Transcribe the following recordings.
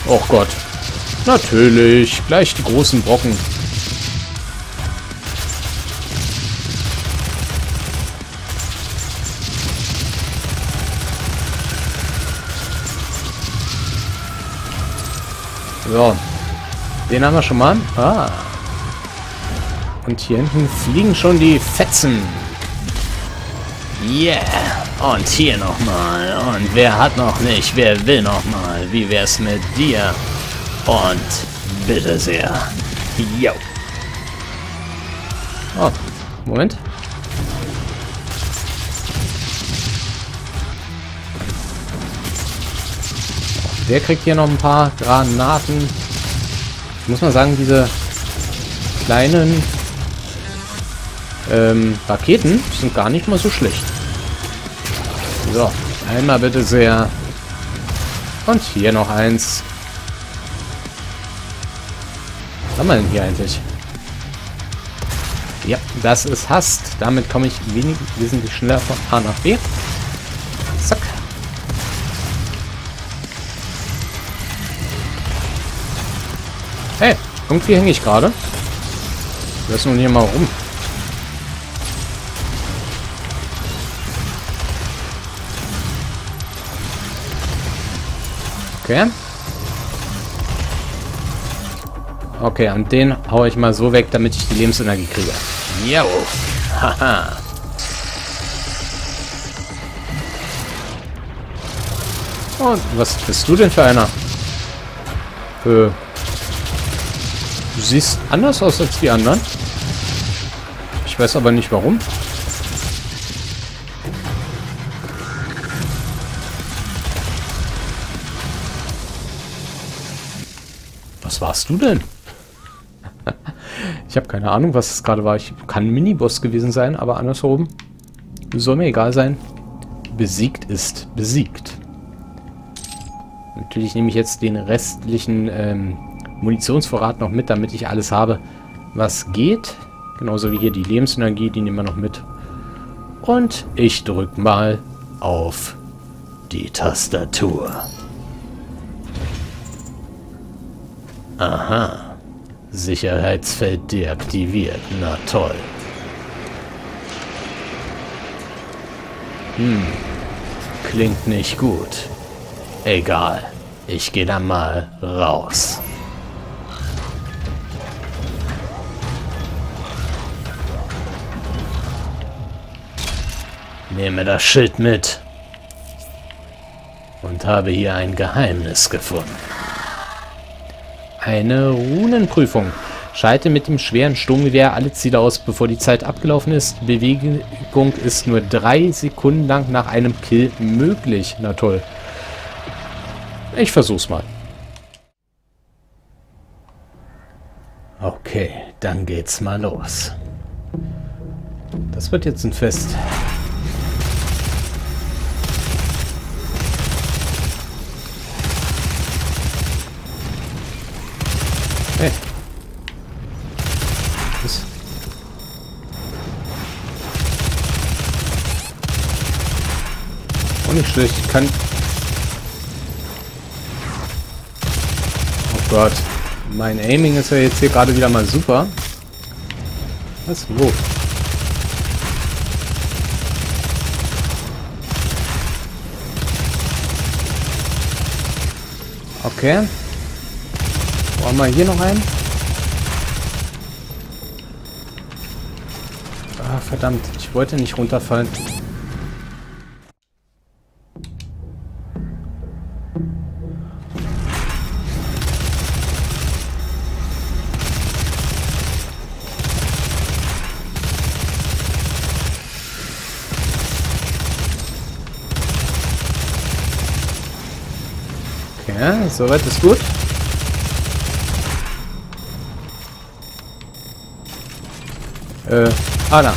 Oh Gott. Natürlich. Gleich die großen Brocken. So. Den haben wir schon mal. Ah. Und hier hinten fliegen schon die Fetzen. Yeah. Und hier nochmal. Und wer hat noch nicht? Wer will nochmal? Wie wär's mit dir? Und bitte sehr. Yo. Oh. Moment. Der kriegt hier noch ein paar Granaten. Muss man sagen, diese kleinen Raketen sind gar nicht mal so schlecht. So, einmal bitte sehr. Und hier noch eins. Was haben wir denn hier eigentlich? Ja, das ist Hast. Damit komme ich wesentlich schneller von A nach B. Zack. Hey, irgendwie hänge ich gerade. Lass nun hier mal rum. Okay. Okay, und den hau ich mal so weg, damit ich die Lebensenergie kriege. Jo. Haha. Und was bist du denn für einer? Du siehst anders aus als die anderen. Ich weiß aber nicht warum. Was warst du denn? Ich habe keine Ahnung, was es gerade war. Ich kann ein Miniboss gewesen sein, aber andersrum soll mir egal sein. Besiegt ist besiegt. Natürlich nehme ich jetzt den restlichen Munitionsvorrat noch mit, damit ich alles habe, was geht. Genauso wie hier die Lebensenergie, die nehmen wir noch mit. Und ich drücke mal auf die Tastatur. Aha. Sicherheitsfeld deaktiviert. Na toll. Klingt nicht gut. Egal. Ich gehe dann mal raus. Nehme das Schild mit. Und habe hier ein Geheimnis gefunden. Eine Runenprüfung. Schalte mit dem schweren Sturmgewehr alle Ziele aus, bevor die Zeit abgelaufen ist. Bewegung ist nur 3 Sekunden lang nach einem Kill möglich. Na toll. Ich versuch's mal. Okay, dann geht's mal los. Das wird jetzt ein Fest. Hey. Was? Auch nicht schlecht. Ich kann... Oh Gott. Mein Aiming ist ja jetzt hier gerade wieder mal super. Was? Wo? Okay. Brauchen wir hier noch einen? Ah, verdammt. Ich wollte nicht runterfallen. Okay, soweit ist gut. Da.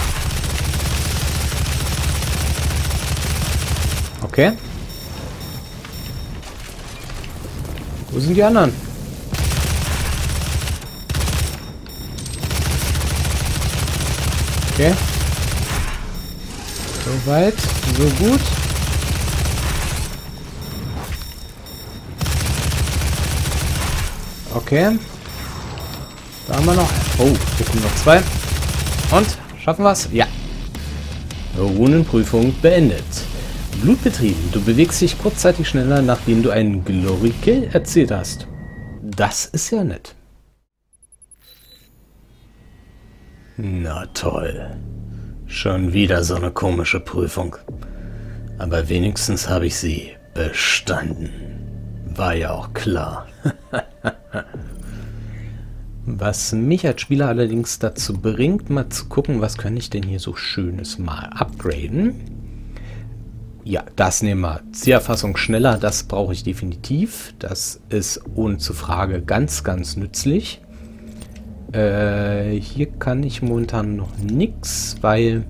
Okay. Wo sind die anderen? Okay. So weit, so gut. Okay. Da haben wir noch. Oh, hier kommen noch 2. Und? Schaffen wir es? Ja. Runenprüfung beendet. Blutbetrieben. Du bewegst dich kurzzeitig schneller, nachdem du einen Glory Kill erzielt hast. Das ist ja nett. Na toll. Schon wieder so eine komische Prüfung. Aber wenigstens habe ich sie bestanden. War ja auch klar. Was mich als Spieler allerdings dazu bringt, mal zu gucken, was kann ich denn hier so Schönes mal upgraden. Ja, das nehmen wir. Zieherfassung schneller, das brauche ich definitiv. Das ist ohne zur Frage ganz, ganz nützlich. Hier kann ich momentan noch nichts, weil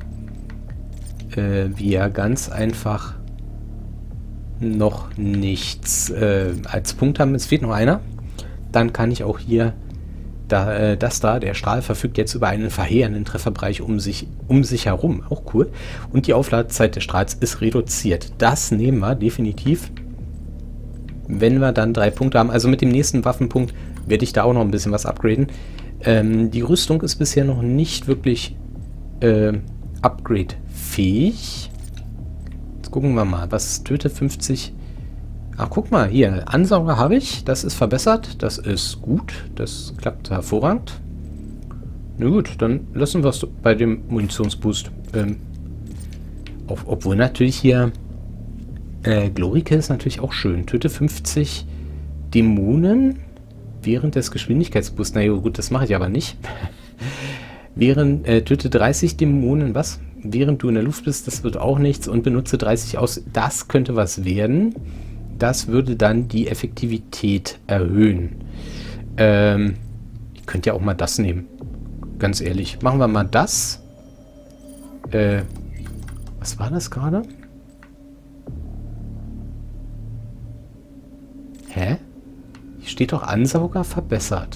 wir ganz einfach noch nichts als Punkt haben. Es fehlt noch einer. Dann kann ich auch hier der Strahl verfügt jetzt über einen verheerenden Trefferbereich um sich herum. Auch cool. Und die Aufladezeit des Strahls ist reduziert. Das nehmen wir definitiv, wenn wir dann 3 Punkte haben. Also mit dem nächsten Waffenpunkt werde ich da auch noch ein bisschen was upgraden. Die Rüstung ist bisher noch nicht wirklich upgrade-fähig. Jetzt gucken wir mal. Was tötet 50? Ach, guck mal, hier, Ansauger habe ich, das ist verbessert, das ist gut, das klappt hervorragend. Na gut, dann lassen wir es bei dem Munitionsboost. Obwohl natürlich hier Glory Kill ist natürlich auch schön. Töte 50 Dämonen während des Geschwindigkeitsboosts. Na ja, gut, das mache ich aber nicht. Töte 30 Dämonen, was? Während du in der Luft bist, das wird auch nichts, und benutze 30 aus. Das könnte was werden. Das würde dann die Effektivität erhöhen. Ich könnte ja auch mal das nehmen. Ganz ehrlich. Machen wir mal das. Was war das gerade? Hä? Hier steht doch Ansauger verbessert.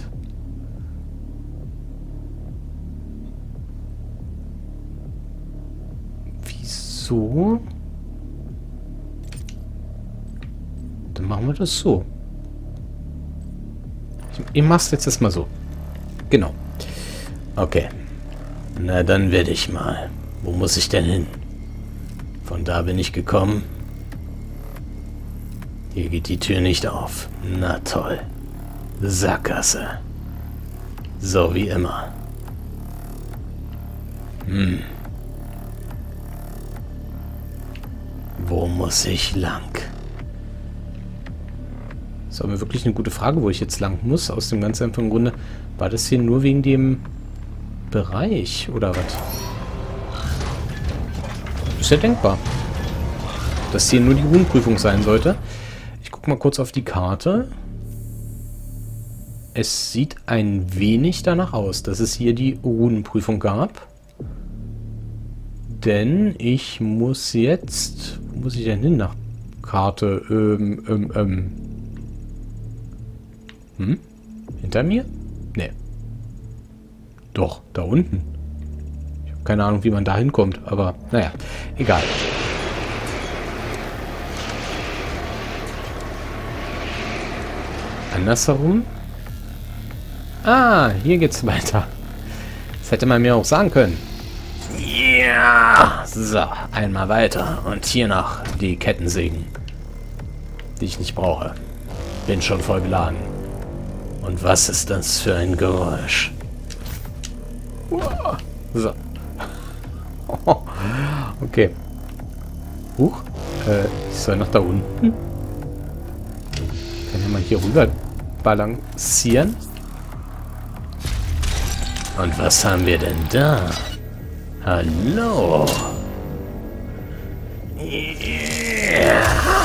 Wieso? Dann machen wir das so. Ich mach's jetzt erstmal so. Genau. Okay. Na, dann werde ich mal. Wo muss ich denn hin? Von da bin ich gekommen. Hier geht die Tür nicht auf. Na toll. Sackgasse. So wie immer. Wo muss ich lang? Das ist aber wirklich eine gute Frage, wo ich jetzt lang muss. Aus dem ganz einfachen Grunde, war das hier nur wegen dem Bereich oder was? Ist ja denkbar. Dass hier nur die Runenprüfung sein sollte. Ich gucke mal kurz auf die Karte. Es sieht ein wenig danach aus, dass es hier die Runenprüfung gab. Denn ich muss jetzt... Wo muss ich denn hin nach Karte? Hinter mir? Nee. Doch, da unten. Ich habe keine Ahnung, wie man da hinkommt, aber naja, egal. Andersherum? Ah, hier geht's weiter. Das hätte man mir auch sagen können. Ja! So, einmal weiter. Und hier noch die Kettensägen, die ich nicht brauche. Bin schon voll geladen. Und was ist das für ein Geräusch? So. Okay. Huch. Ich soll nach da unten. Kann ja mal hier rüber balancieren. Und was haben wir denn da? Hallo. Yeah.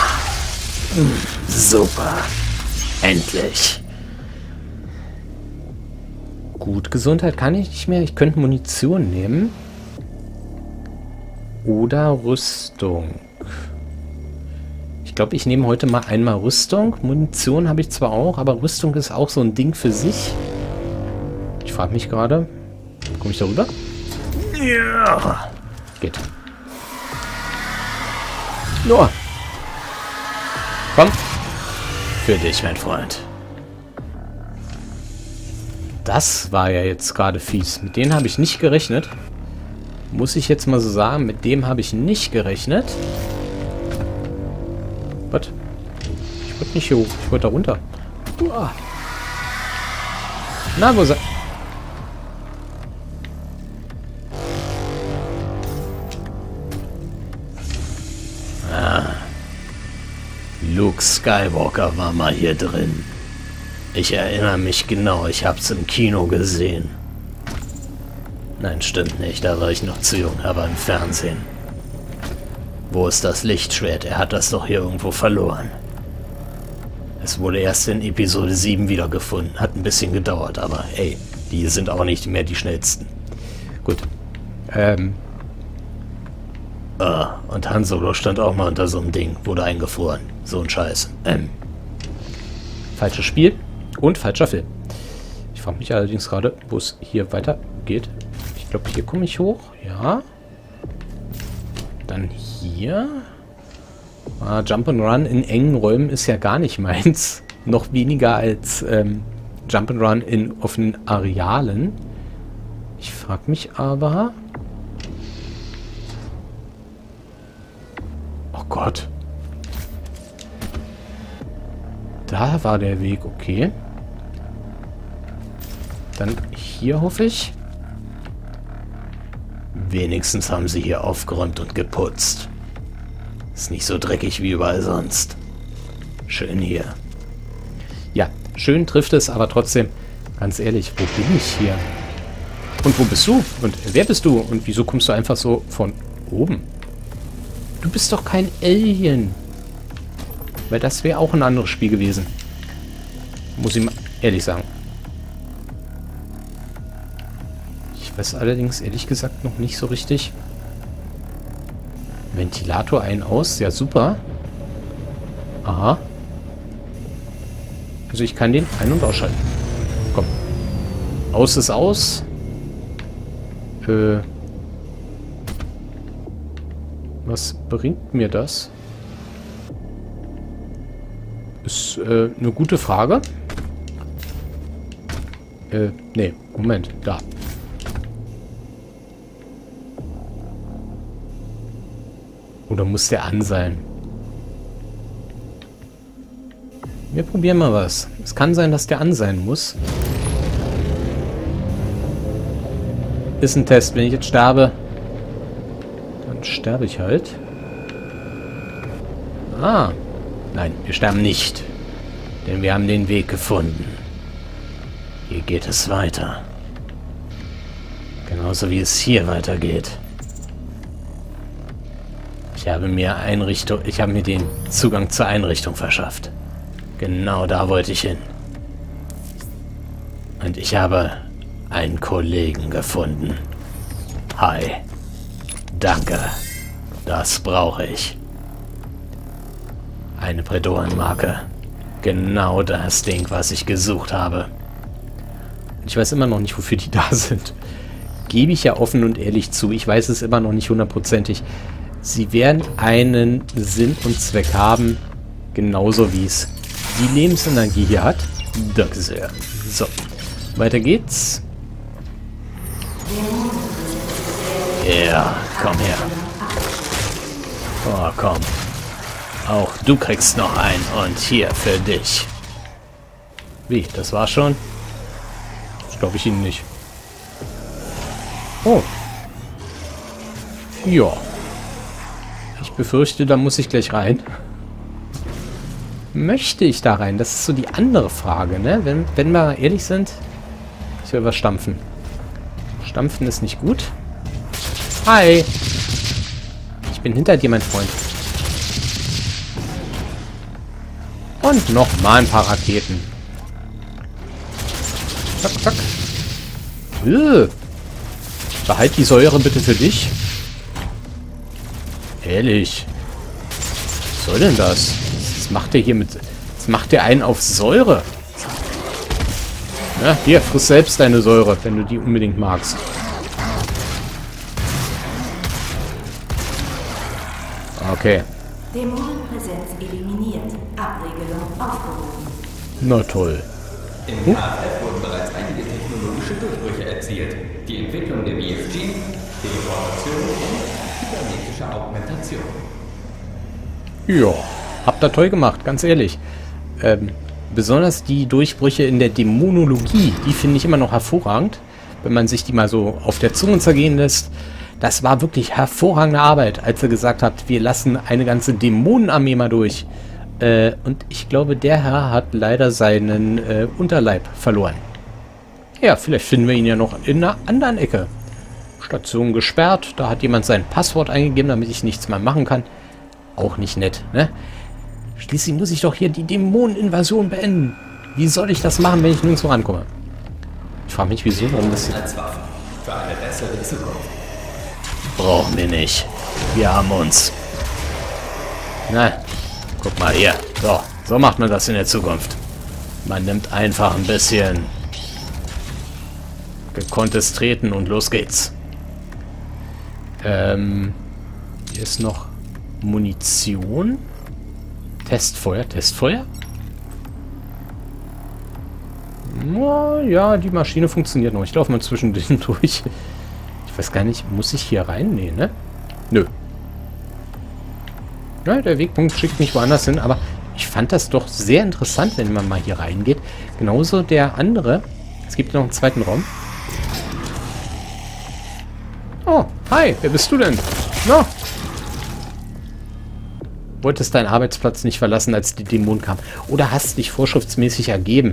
Super. Endlich. Gut, Gesundheit kann ich nicht mehr. Ich könnte Munition nehmen. Oder Rüstung. Ich glaube, ich nehme heute mal einmal Rüstung. Munition habe ich zwar auch, aber Rüstung ist auch so ein Ding für sich. Ich frage mich gerade. Komme ich da rüber? Ja. Geht. Nur. Komm. Für dich, mein Freund. Das war ja jetzt gerade fies. Mit denen habe ich nicht gerechnet. Muss ich jetzt mal so sagen, mit dem habe ich nicht gerechnet. Was? Ich wollte nicht hier hoch, ich wollte da runter. Uah. Na, wo ist er? Luke Skywalker war mal hier drin. Ich erinnere mich genau, ich hab's im Kino gesehen. Nein, stimmt nicht, da war ich noch zu jung, aber im Fernsehen. Wo ist das Lichtschwert? Er hat das doch hier irgendwo verloren. Es wurde erst in Episode 7 wiedergefunden. Hat ein bisschen gedauert, aber ey, die sind auch nicht mehr die schnellsten. Gut. Und Han Solo stand auch mal unter so einem Ding, wurde eingefroren. So ein Scheiß. Falsches Spiel und falscher Film. Ich frage mich allerdings gerade, wo es hier weitergeht. Ich glaube, hier komme ich hoch. Ja. Dann hier. Jump'n'Run in engen Räumen ist ja gar nicht meins. Noch weniger als Jump'n'Run in offenen Arealen. Ich frage mich aber... Oh Gott. Da war der Weg, okay. Dann hier hoffe ich. Wenigstens haben sie hier aufgeräumt und geputzt. Ist nicht so dreckig wie überall sonst. Schön hier. Ja, schön trifft es, aber trotzdem, ganz ehrlich, wo bin ich hier? Und wo bist du? Und wer bist du? Und wieso kommst du einfach so von oben? Du bist doch kein Alien. Weil das wäre auch ein anderes Spiel gewesen. Muss ich mal ehrlich sagen. Ich weiß allerdings ehrlich gesagt noch nicht so richtig. Ventilator ein, aus. Ja, super. Aha. Also ich kann den ein- und ausschalten. Komm. Aus ist aus. Was bringt mir das? Ist eine gute Frage. Nee, Moment, da. Oder muss der an sein? Wir probieren mal was. Es kann sein, dass der an sein muss. Ist ein Test. Wenn ich jetzt sterbe, dann sterbe ich halt. Ah. Nein, wir sterben nicht. Denn wir haben den Weg gefunden. Hier geht es weiter. Genauso wie es hier weitergeht. Ich habe mir den Zugang zur Einrichtung verschafft. Genau da wollte ich hin. Und ich habe einen Kollegen gefunden. Hi. Danke. Das brauche ich. Eine Prätorenmarke. Genau das Ding, was ich gesucht habe. Ich weiß immer noch nicht, wofür die da sind. Gebe ich ja offen und ehrlich zu. Ich weiß es immer noch nicht hundertprozentig. Sie werden einen Sinn und Zweck haben. Genauso wie es die Lebensenergie hier hat. Danke sehr. So. Weiter geht's. Ja, komm her. Oh, komm. Auch du kriegst noch einen und hier für dich. Wie, das war schon? Das glaube ich Ihnen nicht. Oh. Ja. Ich befürchte, da muss ich gleich rein. Möchte ich da rein? Das ist so die andere Frage, ne? Wenn wir ehrlich sind, ich will was stampfen. Stampfen ist nicht gut. Hi. Ich bin hinter dir, mein Freund. Und nochmal ein paar Raketen. Zack, zack. Behalt die Säure bitte für dich. Ehrlich. Was soll denn das? Was macht der hier mit... Was macht der einen auf Säure? Ja, hier, friss selbst deine Säure, wenn du die unbedingt magst. Okay. Dämonenpräsenz eliminiert. Abregelung aufgehoben. Na toll. Im KFF wurden bereits gewaltige technologische Durchbrüche erzielt. Die Entwicklung der BFG, Teleportation und kybernetische Augmentation. Ja, habt ihr toll gemacht, ganz ehrlich. Besonders die Durchbrüche in der Dämonologie, die finde ich immer noch hervorragend, wenn man sich die mal so auf der Zunge zergehen lässt. Das war wirklich hervorragende Arbeit, als ihr gesagt habt, wir lassen eine ganze Dämonenarmee mal durch. Und ich glaube, der Herr hat leider seinen Unterleib verloren. Ja, vielleicht finden wir ihn ja noch in einer anderen Ecke. Station gesperrt, da hat jemand sein Passwort eingegeben, damit ich nichts mehr machen kann. Auch nicht nett, ne? Schließlich muss ich doch hier die Dämoneninvasion beenden. Wie soll ich das machen, wenn ich nirgendwo rankomme? Ich frage mich, wieso, warum das hier... Als Waffe für eine bessere Zukunft. Brauchen wir nicht. Wir haben uns. Na, Guck mal hier. So macht man das in der Zukunft. Man nimmt einfach ein bisschen gekonntes Treten und los geht's. hier ist noch Munition. Testfeuer? Ja, die Maschine funktioniert noch. Ich laufe mal zwischen denen durch. Ich weiß gar nicht, muss ich hier rein? Nee, ne? Nö. Ja, der Wegpunkt schickt mich woanders hin, aber ich fand das doch sehr interessant, wenn man mal hier reingeht. Genauso der andere. Es gibt noch einen zweiten Raum. Oh, hi, wer bist du denn? Na? Wolltest deinen Arbeitsplatz nicht verlassen, als die Dämonen kamen. Oder hast dich vorschriftsmäßig ergeben?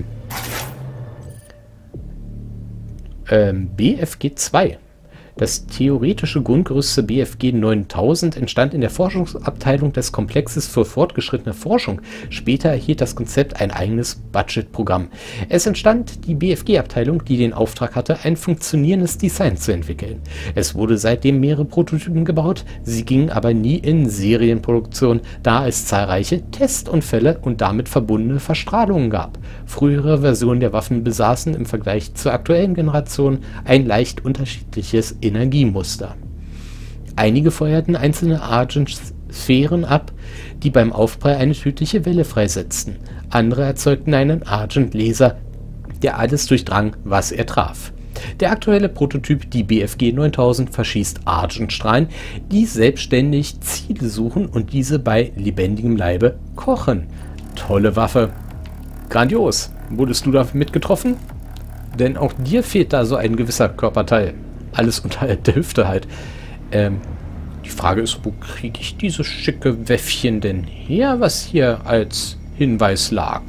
BFG 2. Das theoretische Grundgerüst der BFG 9000 entstand in der Forschungsabteilung des Komplexes für fortgeschrittene Forschung. Später erhielt das Konzept ein eigenes Budgetprogramm. Es entstand die BFG-Abteilung, die den Auftrag hatte, ein funktionierendes Design zu entwickeln. Es wurde seitdem mehrere Prototypen gebaut, sie gingen aber nie in Serienproduktion, da es zahlreiche Testunfälle und damit verbundene Verstrahlungen gab. Frühere Versionen der Waffen besaßen im Vergleich zur aktuellen Generation ein leicht unterschiedliches Energiemuster. Einige feuerten einzelne Argent-Sphären ab, die beim Aufprall eine tödliche Welle freisetzten. Andere erzeugten einen Argent-Laser, der alles durchdrang, was er traf. Der aktuelle Prototyp, die BFG 9000, verschießt Argentstrahlen, die selbstständig Ziele suchen und diese bei lebendigem Leibe kochen. Tolle Waffe. Grandios. Wurdest du damit getroffen? Denn auch dir fehlt da so ein gewisser Körperteil. Alles unterhalb der Hüfte halt. Die Frage ist, wo kriege ich dieses schicke Wäffchen denn her, was hier als Hinweis lag?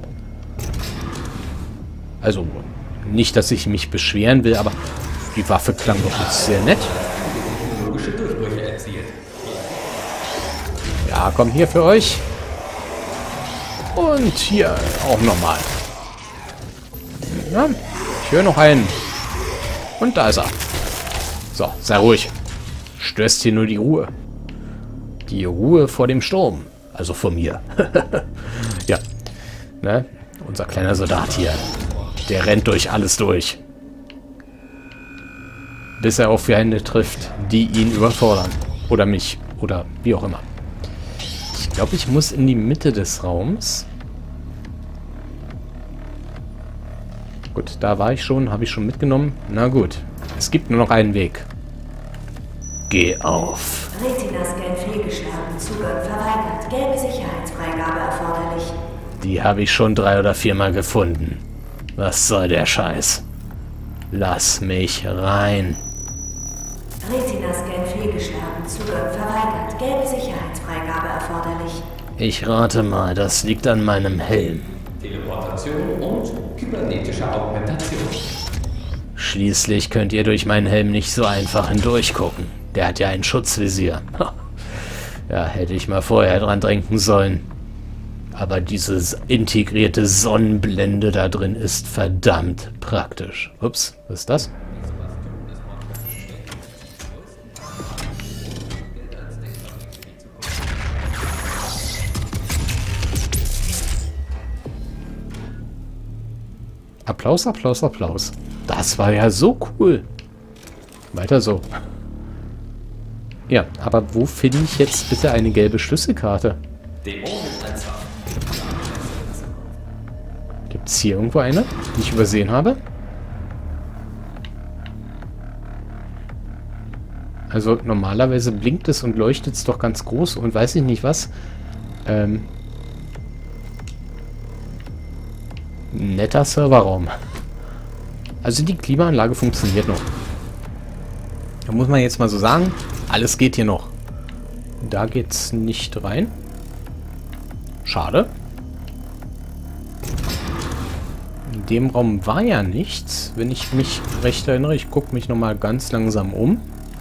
Also, nicht, dass ich mich beschweren will, aber die Waffe klang doch jetzt sehr nett. Ja, komm hier für euch. Und hier auch nochmal. Ja, ich höre noch einen. Und da ist er. So, sei ruhig. Störst hier nur die Ruhe. Die Ruhe vor dem Sturm. Also vor mir. Ja. Ne? Unser kleiner Soldat hier. Der rennt durch alles durch. Bis er auf Feinde trifft, die ihn überfordern. Oder mich. Oder wie auch immer. Ich glaube, ich muss in die Mitte des Raums. Gut, da war ich schon. Habe ich schon mitgenommen. Na gut. Es gibt nur noch einen Weg. Geh auf. Retina-Scan fehlgeschlagen. Zugang verweigert. Gelbe Sicherheitsfreigabe erforderlich. Die habe ich schon 3 oder 4 Mal gefunden. Was soll der Scheiß? Lass mich rein. Retina-Scan fehlgeschlagen. Zugang verweigert. Gelbe Sicherheitsfreigabe erforderlich. Ich rate mal, das liegt an meinem Helm. Teleportation und kybernetische Augmentation. Schließlich könnt ihr durch meinen Helm nicht so einfach hindurchgucken. Der hat ja ein Schutzvisier. Ja, hätte ich mal vorher dran denken sollen. Aber diese integrierte Sonnenblende da drin ist verdammt praktisch. Ups, was ist das? Applaus, Applaus, Applaus. Das war ja so cool. Weiter so. Ja, aber wo finde ich jetzt bitte eine gelbe Schlüsselkarte? Gibt es hier irgendwo eine, die ich übersehen habe? Also normalerweise blinkt es und leuchtet es doch ganz groß und weiß ich nicht was. Netter Serverraum. Also die Klimaanlage funktioniert noch. Da muss man jetzt mal so sagen, alles geht hier noch. Da geht's nicht rein. Schade. In dem Raum war ja nichts, wenn ich mich recht erinnere. Ich gucke mich nochmal ganz langsam um.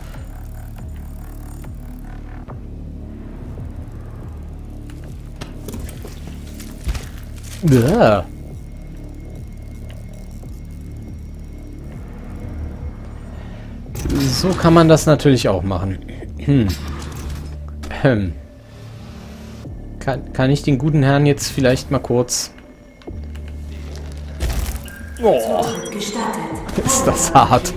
Ja. So kann man das natürlich auch machen. Kann ich den guten Herrn jetzt vielleicht mal kurz... Oh, ist das hart.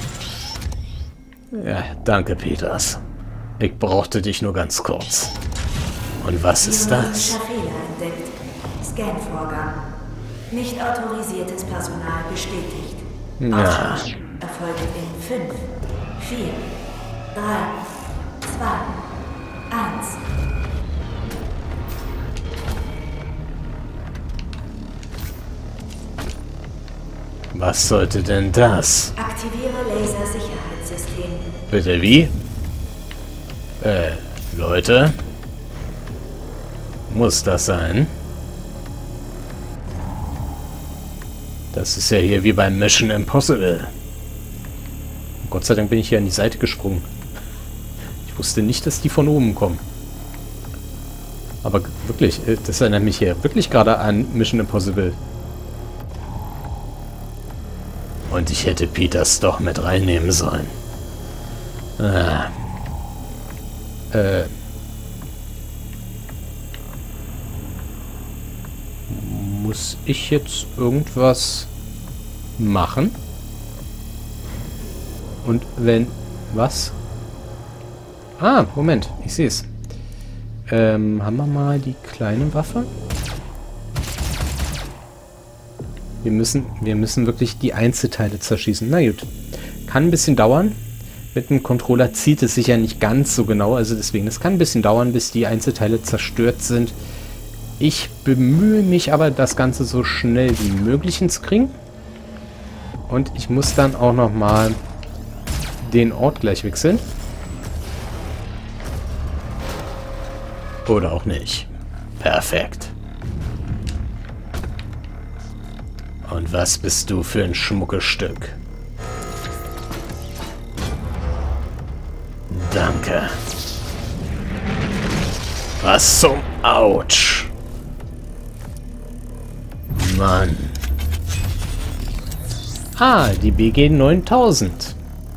Ja, danke, Peters. Ich brauchte dich nur ganz kurz. Und was ist das? Fehler entdeckt. Scan-Vorgang. Nicht autorisiertes Personal bestätigt. Ja. Erfolgt in 5, 4, 3, 2, 1. Was sollte denn das? Aktiviere Lasersicherheitssystem. Bitte wie? Leute? Muss das sein? Das ist ja hier wie beim Mission Impossible. Gott sei Dank bin ich hier an die Seite gesprungen. Ich wusste nicht, dass die von oben kommen. Aber wirklich, das erinnert mich hier wirklich gerade an Mission Impossible. Und ich hätte Peters doch mit reinnehmen sollen. Ah. Muss ich jetzt irgendwas machen? Und wenn... Was? Ah, Moment. Ich sehe es. Haben wir mal die kleine Waffe? Wir müssen wirklich die Einzelteile zerschießen. Na gut. Kann ein bisschen dauern. Mit dem Controller zieht es sich ja nicht ganz so genau. Also deswegen, es kann ein bisschen dauern, bis die Einzelteile zerstört sind. Ich bemühe mich aber, das Ganze so schnell wie möglich hinzukriegen. Und ich muss dann auch nochmal den Ort gleich wechseln. Oder auch nicht. Perfekt. Und was bist du für ein schmuckes Stück? Danke. Was zum Autsch. Mann. Ah, die BG 9000.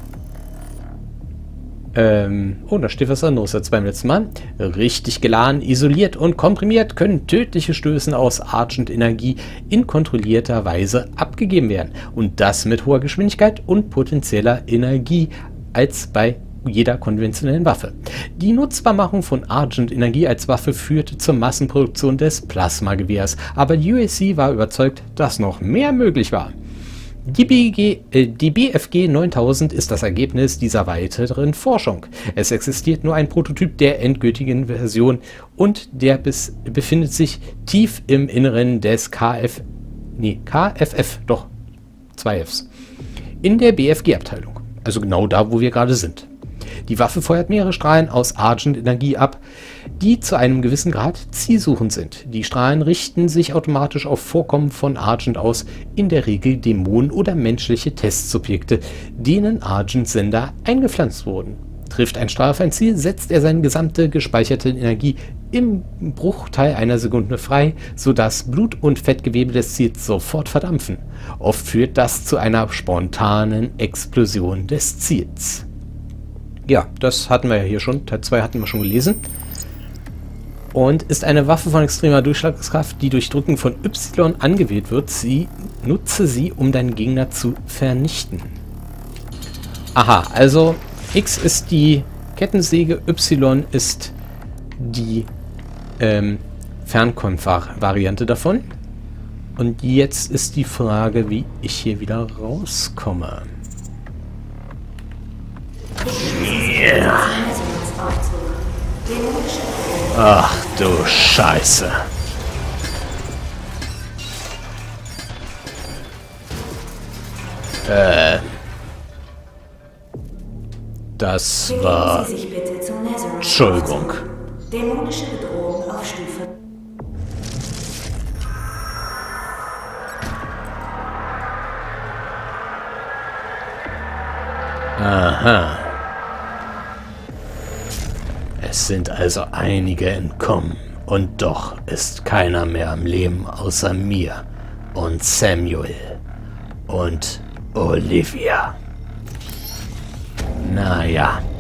Oh, da steht was anderes als beim letzten Mal. Richtig geladen, isoliert und komprimiert können tödliche Stöße aus Argent-Energie in kontrollierter Weise abgegeben werden. Und das mit hoher Geschwindigkeit und potenzieller Energie als bei jeder konventionellen Waffe. Die Nutzbarmachung von Argent-Energie als Waffe führte zur Massenproduktion des Plasmagewehrs, aber die USC war überzeugt, dass noch mehr möglich war. Die BFG 9000 ist das Ergebnis dieser weiteren Forschung. Es existiert nur ein Prototyp der endgültigen Version und der befindet sich tief im Inneren des KFF, doch, 2 Fs, in der BFG-Abteilung. Also genau da, wo wir gerade sind. Die Waffe feuert mehrere Strahlen aus Argent-Energie ab, die zu einem gewissen Grad zielsuchend sind. Die Strahlen richten sich automatisch auf Vorkommen von Argent aus, in der Regel Dämonen oder menschliche Testsubjekte, denen Argent-Sender eingepflanzt wurden. Trifft ein Strahl auf ein Ziel, setzt er seine gesamte gespeicherte Energie im Bruchteil einer Sekunde frei, sodass Blut- und Fettgewebe des Ziels sofort verdampfen. Oft führt das zu einer spontanen Explosion des Ziels. Ja, das hatten wir ja hier schon. Teil 2 hatten wir schon gelesen. Und ist eine Waffe von extremer Durchschlagskraft, die durch Drücken von Y angewählt wird. Nutze sie, um deinen Gegner zu vernichten. Aha, also X ist die Kettensäge, Y ist die Fernkampf-Variante davon. Und jetzt ist die Frage, wie ich hier wieder rauskomme. Yeah. Ach du Scheiße. Das war... Sie sich bitte zum Nazareth. Entschuldigung. Dämonische Bedrohung auf Stufe. Aha. Es sind also einige entkommen. Und doch ist keiner mehr am Leben außer mir und Samuel und Olivia. Naja.